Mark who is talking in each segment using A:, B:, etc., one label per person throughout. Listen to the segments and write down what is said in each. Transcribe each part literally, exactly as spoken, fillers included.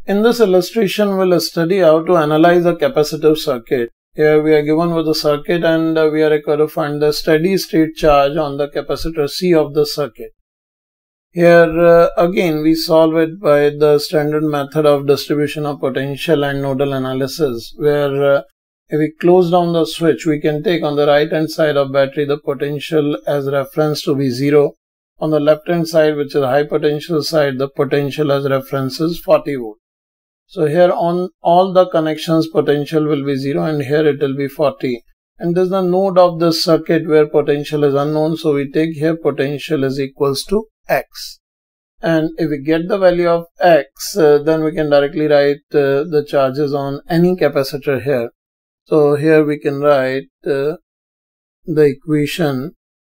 A: In this illustration, we'll study how to analyze a capacitive circuit. Here we are given with a circuit and we are required to find the steady state charge on the capacitor C of the circuit. Here uh, again we solve it by the standard method of distribution of potential and nodal analysis, where uh, if we close down the switch, we can take on the right hand side of battery the potential as reference to be zero. On the left hand side, which is high potential side, the potential as reference is forty volt. So here on all the connections potential will be zero and here it will be forty. And this is the node of this circuit where potential is unknown. So we take here potential is equals to X. And if we get the value of X, uh, then we can directly write uh, the charges on any capacitor here. So here we can write uh, the equation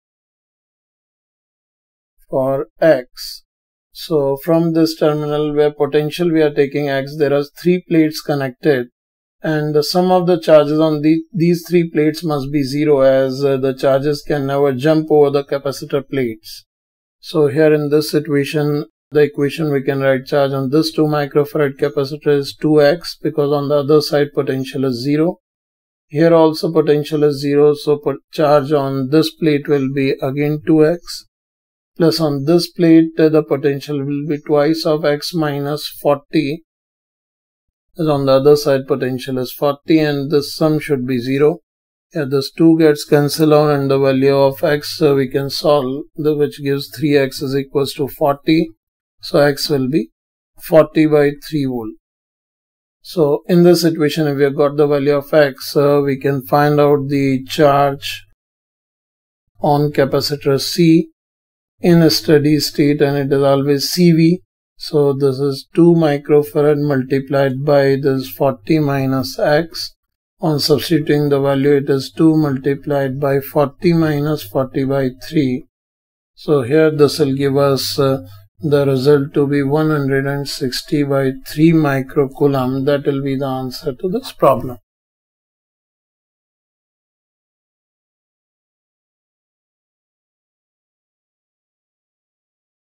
A: for X. So from this terminal where potential we are taking X, there are three plates connected, and the sum of the charges on the, these three plates must be zero, as uh, the charges can never jump over the capacitor plates. So here in this situation, the equation we can write charge on this two microfarad capacitor is two X, because on the other side potential is zero. Here also potential is zero, so charge on this plate will be again two X. Plus on this plate uh, the potential will be twice of X minus forty, as on the other side potential is forty, and this sum should be zero. Here this two gets cancelled out and the value of X uh, we can solve, the, which gives three X is equals to forty. So X will be forty by three volt. So in this situation, if we have got the value of X, uh, we can find out the charge on capacitor C in a steady state, and it is always C V. So this is two microfarad multiplied by this forty minus X. On substituting the value, it is two multiplied by forty minus forty by three. So here this will give us uh, the result to be one hundred sixty by three microcoulomb. That will be the answer to this problem.